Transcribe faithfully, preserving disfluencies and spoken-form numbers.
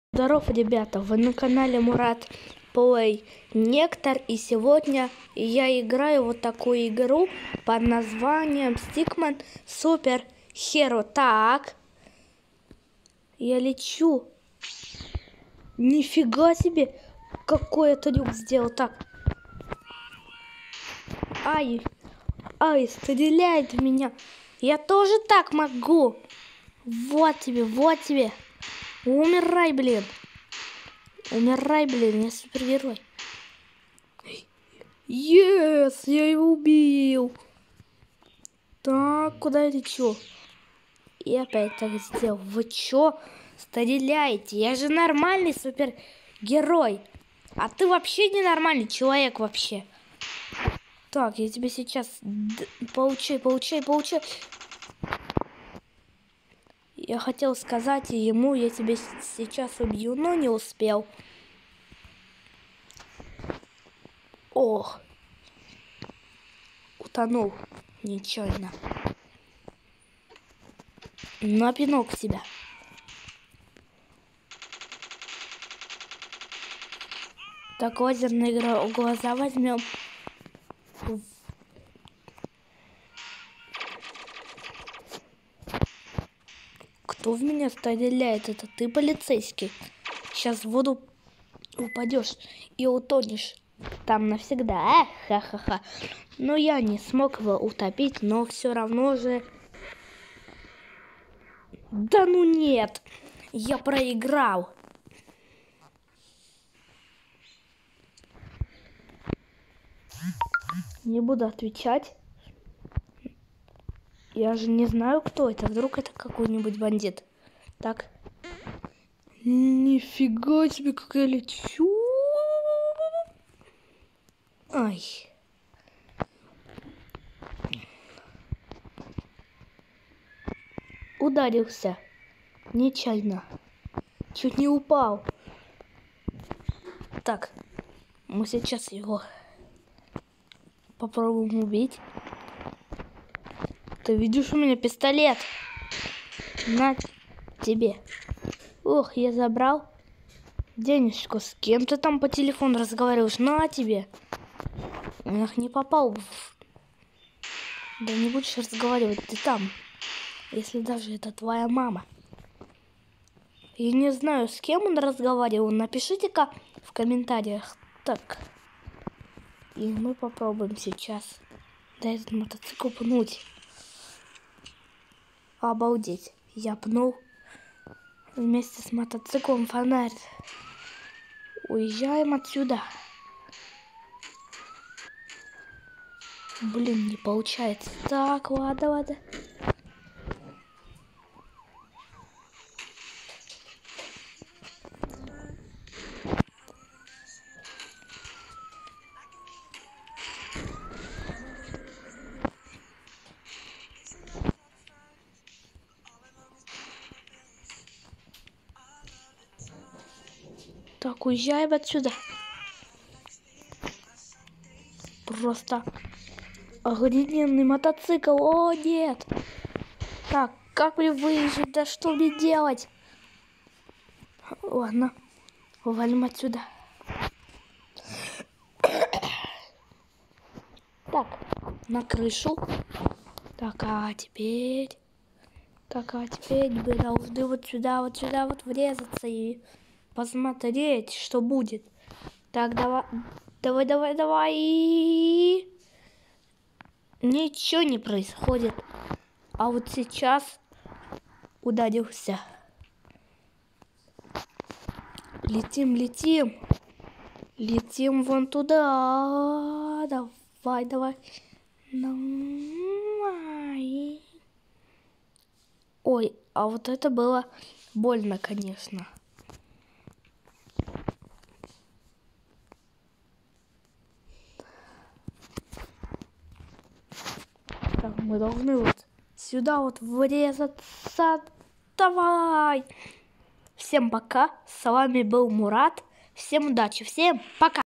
Здорово, ребята, вы на канале Мурат Плей Нектор, и сегодня я играю вот такую игру под названием Stickman Super Hero. Так, я лечу. Нифига себе, какой я трюк сделал. Так, ай, ай, стреляет в меня. Я тоже так могу. Вот тебе, вот тебе. Умирай, блин. Умирай, блин, я супергерой. Yes, я его убил. Так, куда я лечу? И опять так сделал. Вы чё стреляете? Я же нормальный супергерой. А ты вообще ненормальный человек вообще. Так, я тебе сейчас... Получай, получай, получай. Я хотел сказать ему, я тебя сейчас убью, но не успел. Ох. Утонул нечаянно. На пинок тебя. Так, лазерные глаза возьмем. Кто в меня стреляет? Это ты, полицейский? Сейчас в воду упадешь и утонешь там навсегда. Эх, ха-ха-ха. Но я не смог его утопить, но все равно же... Да ну нет! Я проиграл. Не буду отвечать. Я же не знаю, кто это. Вдруг это какой-нибудь бандит. Так. Нифига себе, как я лечу. Ай. Ударился. Нечаянно. Чуть не упал. Так. Мы сейчас его попробуем убить. Ты видишь, у меня пистолет. На тебе. Ох, я забрал денежку. С кем ты там по телефону разговариваешь? На тебе. Ах, не попал. Да не будешь разговаривать ты там. Если даже это твоя мама. Я не знаю, с кем он разговаривал. Напишите-ка в комментариях. Так. И мы попробуем сейчас. Да, этот мотоцикл пнуть. Обалдеть. Я пнул вместе с мотоциклом фонарь. Уезжаем отсюда. Блин, не получается. Так, ладно, ладно. Так, уезжаем отсюда. Просто охрененный мотоцикл. О, нет. Так, как мне выезжать? Да что мне делать? Ладно, валим отсюда. Так, на крышу. Так, а теперь... Так, а теперь мы должны вот сюда, вот сюда вот врезаться и посмотреть, что будет. Так, давай, давай, давай, давай. Ничего не происходит. А вот сейчас ударился. Летим, летим. Летим вон туда. Давай, давай. Давай. Ой, а вот это было больно, конечно. Так, мы должны вот сюда вот врезаться. Давай. Всем пока. С вами был Мурат. Всем удачи. Всем пока.